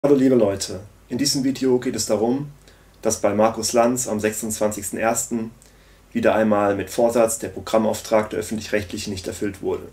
Hallo liebe Leute, in diesem Video geht es darum, dass bei Markus Lanz am 26.01. wieder einmal mit Vorsatz der Programmauftrag der Öffentlich-Rechtlichen nicht erfüllt wurde.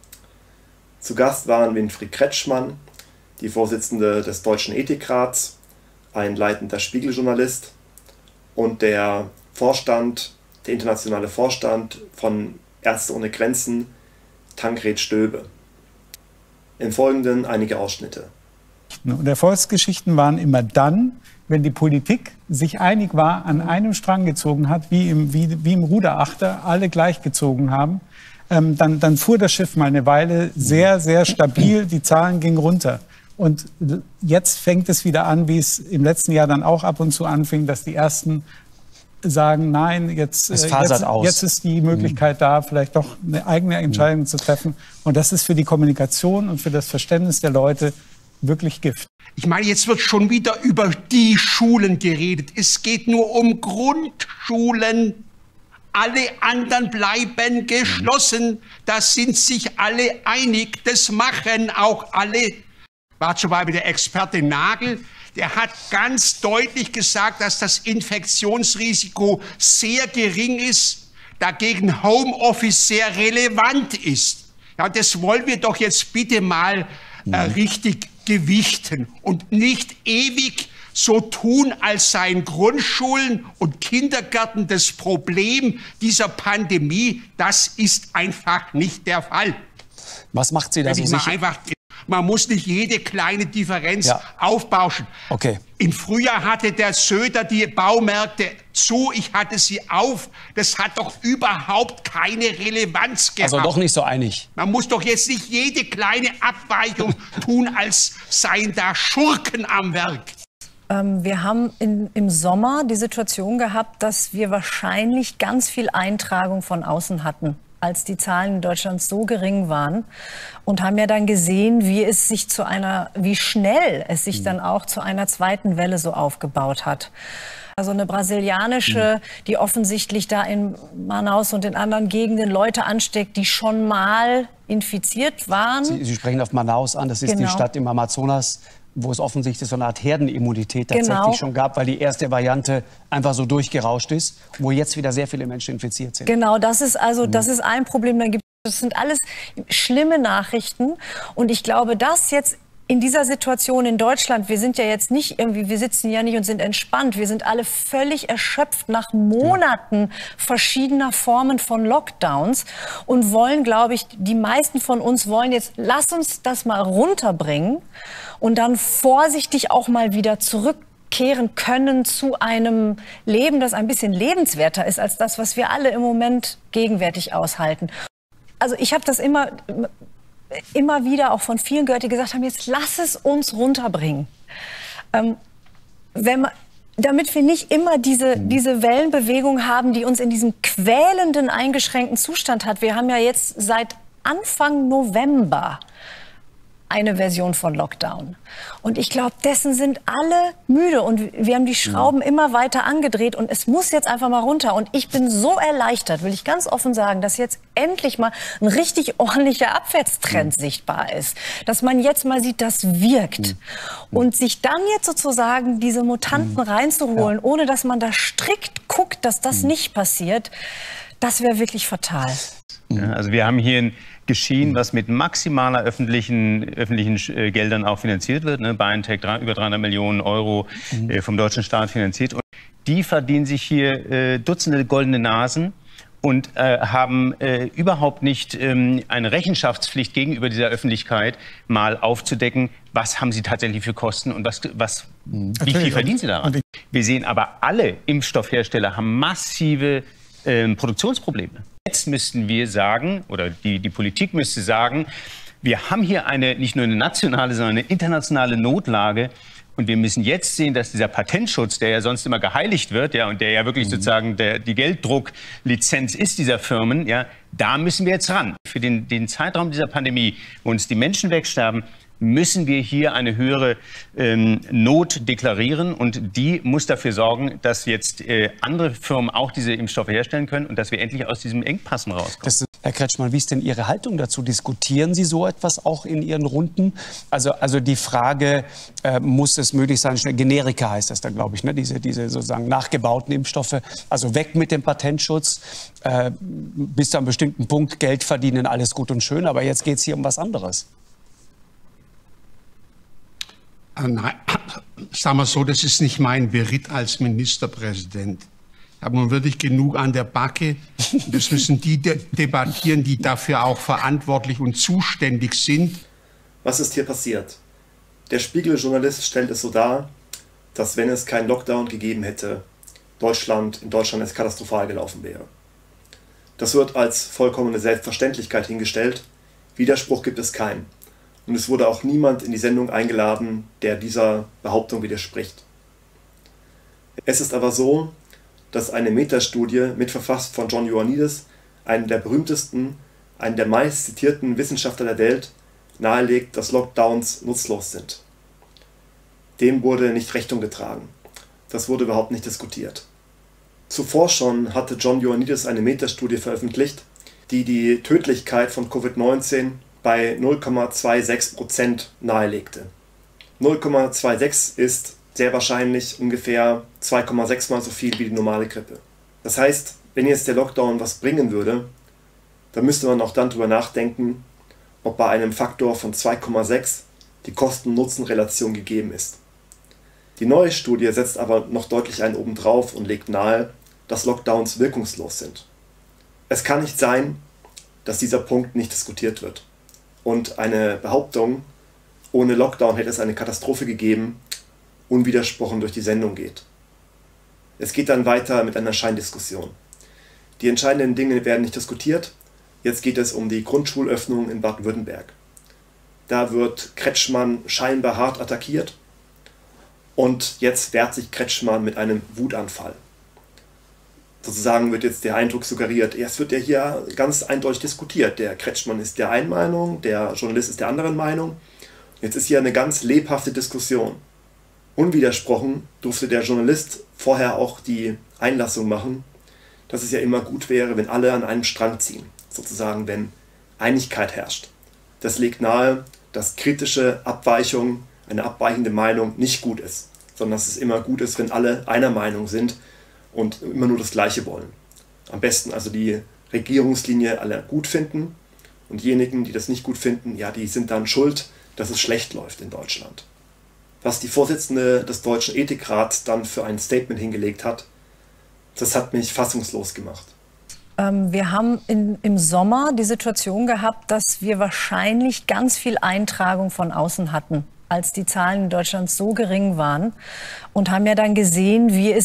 Zu Gast waren Winfried Kretschmann, die Vorsitzende des Deutschen Ethikrats, ein leitender Spiegel-Journalist und der internationale Vorstand von Ärzte ohne Grenzen, Tancred Stöbe. Im Folgenden einige Ausschnitte. Und Erfolgsgeschichten waren immer dann, wenn die Politik sich einig war, an einem Strang gezogen hat, wie im Ruderachter, alle gleich gezogen haben, dann fuhr das Schiff mal eine Weile sehr, sehr stabil, die Zahlen gingen runter. Und jetzt fängt es wieder an, wie es im letzten Jahr dann auch ab und zu anfing, dass die Ersten sagen, nein, jetzt ist die Möglichkeit da, vielleicht doch eine eigene Entscheidung zu treffen. Und das ist für die Kommunikation und für das Verständnis der Leute wirklich Gift. Ich meine, jetzt wird schon wieder über die Schulen geredet. Es geht nur um Grundschulen. Alle anderen bleiben geschlossen. Da sind sich alle einig. Das machen auch alle. War zum Beispiel der Experte Nagel. Der hat ganz deutlich gesagt, dass das Infektionsrisiko sehr gering ist, dagegen Homeoffice sehr relevant ist. Ja, das wollen wir doch jetzt bitte mal richtig gewichten und nicht ewig so tun, als seien Grundschulen und Kindergärten das Problem dieser Pandemie. Das ist einfach nicht der Fall. Was macht Sie da so sicher? Man muss nicht jede kleine Differenz aufbauschen. Okay. Im Frühjahr hatte der Söder die Baumärkte zu, ich hatte sie auf. Das hat doch überhaupt keine Relevanz gehabt. Also doch nicht so einig. Man muss doch jetzt nicht jede kleine Abweichung tun, als seien da Schurken am Werk. Wir haben im Sommer die Situation gehabt, dass wir wahrscheinlich ganz viel Eintragung von außen hatten, als die Zahlen in Deutschland so gering waren, und haben ja dann gesehen, wie schnell es sich dann auch zu einer zweiten Welle so aufgebaut hat. Also eine brasilianische, die offensichtlich da in Manaus und in anderen Gegenden Leute ansteckt, die schon mal infiziert waren. Sie sprechen auf Manaus an, das ist die Stadt im Amazonas, wo es offensichtlich so eine Art Herdenimmunität tatsächlich schon gab, weil die erste Variante einfach so durchgerauscht ist, wo jetzt wieder sehr viele Menschen infiziert sind. Genau, das ist ein Problem. Das sind alles schlimme Nachrichten. Und ich glaube, dass jetzt in dieser Situation in Deutschland, wir sind ja jetzt nicht irgendwie, wir sitzen ja nicht und sind entspannt. Wir sind alle völlig erschöpft nach Monaten verschiedener Formen von Lockdowns und wollen, glaube ich, die meisten von uns wollen jetzt, lass uns das mal runterbringen und dann vorsichtig auch mal wieder zurückkehren können zu einem Leben, das ein bisschen lebenswerter ist als das, was wir alle im Moment gegenwärtig aushalten. Also ich habe das immer wieder auch von vielen gehört, die gesagt haben, jetzt lass es uns runterbringen. Damit wir nicht immer diese Wellenbewegung haben, die uns in diesem quälenden, eingeschränkten Zustand hat. Wir haben ja jetzt seit Anfang November eine Version von Lockdown. Und ich glaube, dessen sind alle müde. Und wir haben die Schrauben immer weiter angedreht. Und es muss jetzt einfach mal runter. Und ich bin so erleichtert, will ich ganz offen sagen, dass jetzt endlich mal ein richtig ordentlicher Abwärtstrend sichtbar ist. Dass man jetzt mal sieht, das wirkt. Und sich dann jetzt sozusagen diese Mutanten reinzuholen, ohne dass man da strikt guckt, dass das nicht passiert, das wäre wirklich fatal. Ja, also wir haben hier ein Geschehen, was mit maximaler öffentlichen Geldern auch finanziert wird. Ne? BioNTech über 300 Millionen Euro vom deutschen Staat finanziert. Und die verdienen sich hier Dutzende goldene Nasen und haben überhaupt nicht eine Rechenschaftspflicht gegenüber dieser Öffentlichkeit, mal aufzudecken, was haben sie tatsächlich für Kosten und wie viel verdienen sie daran. Wir sehen aber, alle Impfstoffhersteller haben massive Produktionsprobleme. Jetzt müssten wir sagen, oder die Politik müsste sagen, wir haben hier nicht nur eine nationale, sondern eine internationale Notlage. Und wir müssen jetzt sehen, dass dieser Patentschutz, der ja sonst immer geheiligt wird, ja, und der ja wirklich sozusagen die Gelddrucklizenz ist dieser Firmen, ja, da müssen wir jetzt ran. Für den Zeitraum dieser Pandemie, wo uns die Menschen wegsterben, müssen wir hier eine höhere Not deklarieren. Und die muss dafür sorgen, dass jetzt andere Firmen auch diese Impfstoffe herstellen können und dass wir endlich aus diesem Engpassen rauskommen. Herr Kretschmann, wie ist denn Ihre Haltung dazu? Diskutieren Sie so etwas auch in Ihren Runden? Also die Frage, muss es möglich sein, Generika heißt das dann, glaube ich, ne? Diese sozusagen nachgebauten Impfstoffe, also weg mit dem Patentschutz, bis zu einem bestimmten Punkt Geld verdienen, alles gut und schön, aber jetzt geht es hier um was anderes. Nein, sagen wir so, das ist nicht mein Beritt als Ministerpräsident. Ich habe nun wirklich genug an der Backe. Das müssen die debattieren, die dafür auch verantwortlich und zuständig sind. Was ist hier passiert? Der Spiegel-Journalist stellt es so dar, dass wenn es keinen Lockdown gegeben hätte, in Deutschland es katastrophal gelaufen wäre. Das wird als vollkommene Selbstverständlichkeit hingestellt. Widerspruch gibt es keinen. Und es wurde auch niemand in die Sendung eingeladen, der dieser Behauptung widerspricht. Es ist aber so, dass eine Metastudie, mitverfasst von John Ioannidis, einem der berühmtesten, einem der meist zitierten Wissenschaftler der Welt, nahelegt, dass Lockdowns nutzlos sind. Dem wurde nicht Rechnung getragen. Das wurde überhaupt nicht diskutiert. Zuvor schon hatte John Ioannidis eine Metastudie veröffentlicht, die die Tödlichkeit von Covid-19 bei 0,26% nahelegte. 0,26 ist sehr wahrscheinlich ungefähr 2,6 mal so viel wie die normale Grippe. Das heißt, wenn jetzt der Lockdown was bringen würde, dann müsste man auch dann darüber nachdenken, ob bei einem Faktor von 2,6 die Kosten-Nutzen-Relation gegeben ist. Die neue Studie setzt aber noch deutlich einen obendrauf und legt nahe, dass Lockdowns wirkungslos sind. Es kann nicht sein, dass dieser Punkt nicht diskutiert wird. Und eine Behauptung, ohne Lockdown hätte es eine Katastrophe gegeben, unwidersprochen durch die Sendung geht. Es geht dann weiter mit einer Scheindiskussion. Die entscheidenden Dinge werden nicht diskutiert. Jetzt geht es um die Grundschulöffnung in Baden-Württemberg. Da wird Kretschmann scheinbar hart attackiert und jetzt wehrt sich Kretschmann mit einem Wutanfall. Sozusagen wird jetzt der Eindruck suggeriert, es wird ja hier ganz eindeutig diskutiert. Der Kretschmann ist der einen Meinung, der Journalist ist der anderen Meinung. Jetzt ist hier eine ganz lebhafte Diskussion. Unwidersprochen durfte der Journalist vorher auch die Einlassung machen, dass es ja immer gut wäre, wenn alle an einem Strang ziehen. Sozusagen, wenn Einigkeit herrscht. Das legt nahe, dass kritische Abweichung, eine abweichende Meinung nicht gut ist, sondern dass es immer gut ist, wenn alle einer Meinung sind und immer nur das Gleiche wollen. Am besten also die Regierungslinie alle gut finden und diejenigen, die das nicht gut finden, ja, die sind dann schuld, dass es schlecht läuft in Deutschland. Was die Vorsitzende des Deutschen Ethikrats dann für ein Statement hingelegt hat, das hat mich fassungslos gemacht. Wir haben im Sommer die Situation gehabt, dass wir wahrscheinlich ganz viel Eintragung von außen hatten, als die Zahlen in Deutschland so gering waren, und haben ja dann gesehen,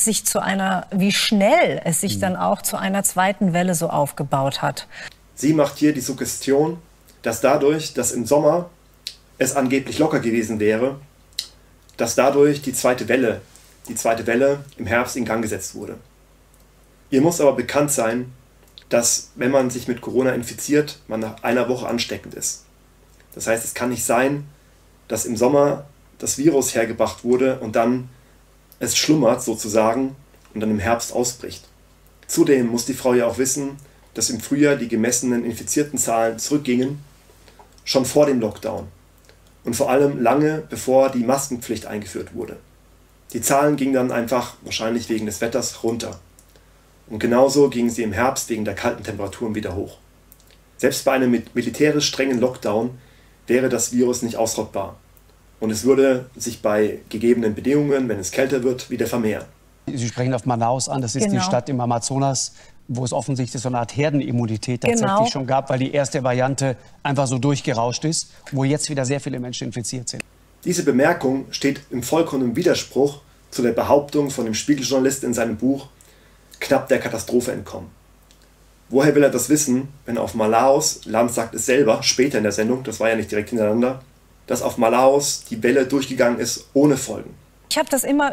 wie schnell es sich dann auch zu einer zweiten Welle so aufgebaut hat. Sie macht hier die Suggestion, dass dadurch, dass im Sommer es angeblich locker gewesen wäre, dass dadurch die zweite Welle im Herbst in Gang gesetzt wurde. Ihr muss aber bekannt sein, dass, wenn man sich mit Corona infiziert, man nach einer Woche ansteckend ist. Das heißt, es kann nicht sein, dass im Sommer das Virus hergebracht wurde und dann es schlummert sozusagen und dann im Herbst ausbricht. Zudem muss die Frau ja auch wissen, dass im Frühjahr die gemessenen infizierten Zahlen zurückgingen, schon vor dem Lockdown. Und vor allem lange bevor die Maskenpflicht eingeführt wurde. Die Zahlen gingen dann einfach, wahrscheinlich wegen des Wetters, runter. Und genauso gingen sie im Herbst wegen der kalten Temperaturen wieder hoch. Selbst bei einem militärisch strengen Lockdown wäre das Virus nicht ausrottbar. Und es würde sich bei gegebenen Bedingungen, wenn es kälter wird, wieder vermehren. Sie sprechen auf Manaus an, das ist die Stadt im Amazonas, wo es offensichtlich so eine Art Herdenimmunität tatsächlich schon gab, weil die erste Variante einfach so durchgerauscht ist, wo jetzt wieder sehr viele Menschen infiziert sind. Diese Bemerkung steht im vollkommenen Widerspruch zu der Behauptung von dem Spiegeljournalist in seinem Buch Knapp der Katastrophe entkommen. Woher will er das wissen, wenn auf Manaus, Lanz sagt es selber, später in der Sendung, das war ja nicht direkt hintereinander, dass auf Manaus die Welle durchgegangen ist ohne Folgen? Ich habe das immer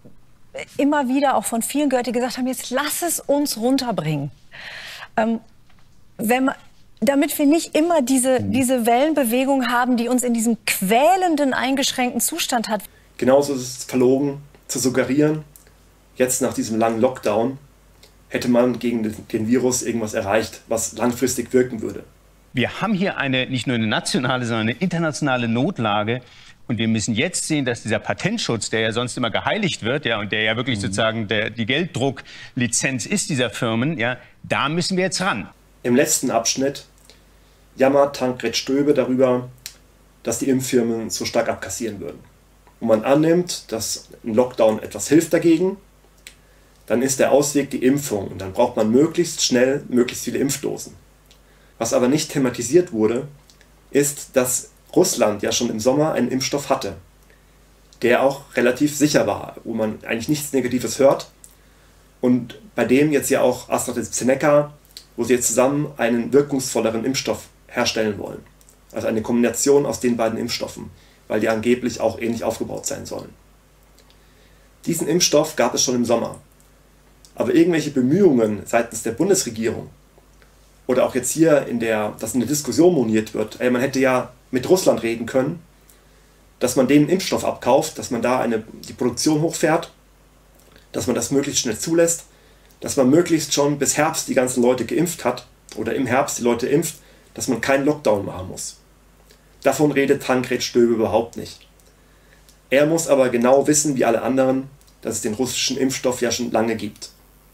wieder auch von vielen gehört, die gesagt haben, jetzt lass es uns runterbringen. damit wir nicht immer diese Wellenbewegung haben, die uns in diesem quälenden, eingeschränkten Zustand hat. Genauso ist es verlogen zu suggerieren, jetzt nach diesem langen Lockdown hätte man gegen den Virus irgendwas erreicht, was langfristig wirken würde. Wir haben hier nicht nur eine nationale, sondern eine internationale Notlage. Und wir müssen jetzt sehen, dass dieser Patentschutz, der ja sonst immer geheiligt wird, ja, und der ja wirklich sozusagen die Gelddrucklizenz ist dieser Firmen, ja, da müssen wir jetzt ran. Im letzten Abschnitt jammert Tankred Stöbe darüber, dass die Impffirmen so stark abkassieren würden. Und man annimmt, dass ein Lockdown etwas hilft dagegen, dann ist der Ausweg die Impfung. Und dann braucht man möglichst schnell möglichst viele Impfdosen. Was aber nicht thematisiert wurde, ist, dass Russland ja schon im Sommer einen Impfstoff hatte, der auch relativ sicher war, wo man eigentlich nichts Negatives hört. Und bei dem jetzt ja auch AstraZeneca, wo sie jetzt zusammen einen wirkungsvolleren Impfstoff herstellen wollen. Also eine Kombination aus den beiden Impfstoffen, weil die angeblich auch ähnlich aufgebaut sein sollen. Diesen Impfstoff gab es schon im Sommer. Aber irgendwelche Bemühungen seitens der Bundesregierung oder auch jetzt hier, dass in der Diskussion moniert wird, man hätte ja mit Russland reden können, dass man denen Impfstoff abkauft, dass man da die Produktion hochfährt, dass man das möglichst schnell zulässt, dass man möglichst schon bis Herbst die ganzen Leute geimpft hat oder im Herbst die Leute impft, dass man keinen Lockdown machen muss. Davon redet Tankred Stöbe überhaupt nicht. Er muss aber genau wissen, wie alle anderen, dass es den russischen Impfstoff ja schon lange gibt.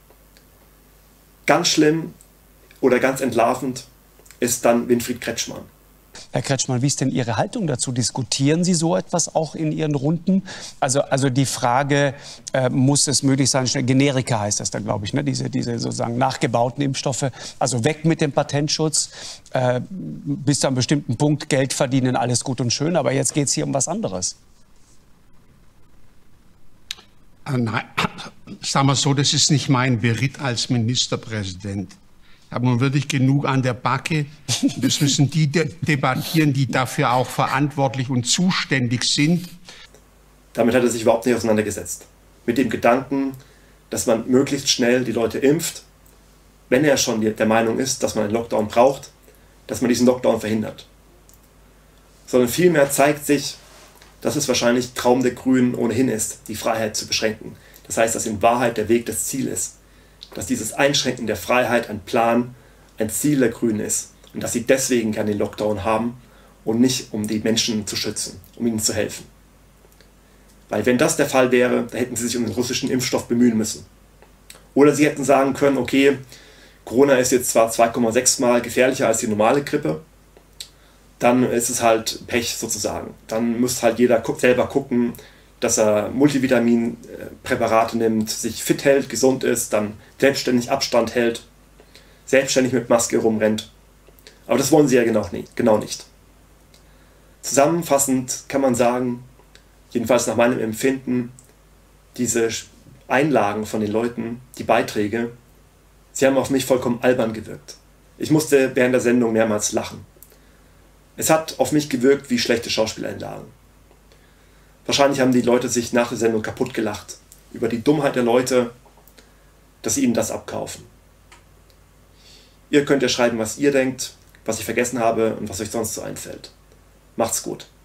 Ganz schlimm oder ganz entlarvend ist dann Winfried Kretschmann. Herr Kretschmann, wie ist denn Ihre Haltung dazu? Diskutieren Sie so etwas auch in Ihren Runden? Also die Frage, muss es möglich sein, Generika heißt das da, glaube ich, ne? Diese sozusagen nachgebauten Impfstoffe, also weg mit dem Patentschutz, bis zu einem bestimmten Punkt Geld verdienen, alles gut und schön, aber jetzt geht es hier um was anderes. Nein, sagen wir so, das ist nicht mein Beritt als Ministerpräsident. Ich habe nun wirklich genug an der Backe. Das müssen die debattieren, die dafür auch verantwortlich und zuständig sind. Damit hat er sich überhaupt nicht auseinandergesetzt. Mit dem Gedanken, dass man möglichst schnell die Leute impft, wenn er schon der Meinung ist, dass man einen Lockdown braucht, dass man diesen Lockdown verhindert. Sondern vielmehr zeigt sich, dass es wahrscheinlich Traum der Grünen ohnehin ist, die Freiheit zu beschränken. Das heißt, dass in Wahrheit der Weg das Ziel ist. Dass dieses Einschränken der Freiheit ein Plan, ein Ziel der Grünen ist. Und dass sie deswegen gerne den Lockdown haben und nicht, um die Menschen zu schützen, um ihnen zu helfen. Weil wenn das der Fall wäre, dann hätten sie sich um den russischen Impfstoff bemühen müssen. Oder sie hätten sagen können, okay, Corona ist jetzt zwar 2,6 Mal gefährlicher als die normale Grippe, dann ist es halt Pech sozusagen. Dann muss halt jeder selber gucken, dass er Multivitaminpräparate nimmt, sich fit hält, gesund ist, dann selbstständig Abstand hält, selbstständig mit Maske rumrennt. Aber das wollen sie ja genau nicht. Zusammenfassend kann man sagen, jedenfalls nach meinem Empfinden, diese Einlagen von den Leuten, die Beiträge, sie haben auf mich vollkommen albern gewirkt. Ich musste während der Sendung mehrmals lachen. Es hat auf mich gewirkt wie schlechte Schauspieleinlagen. Wahrscheinlich haben die Leute sich nach der Sendung kaputt gelacht über die Dummheit der Leute, dass sie ihnen das abkaufen. Ihr könnt ja schreiben, was ihr denkt, was ich vergessen habe und was euch sonst so einfällt. Macht's gut.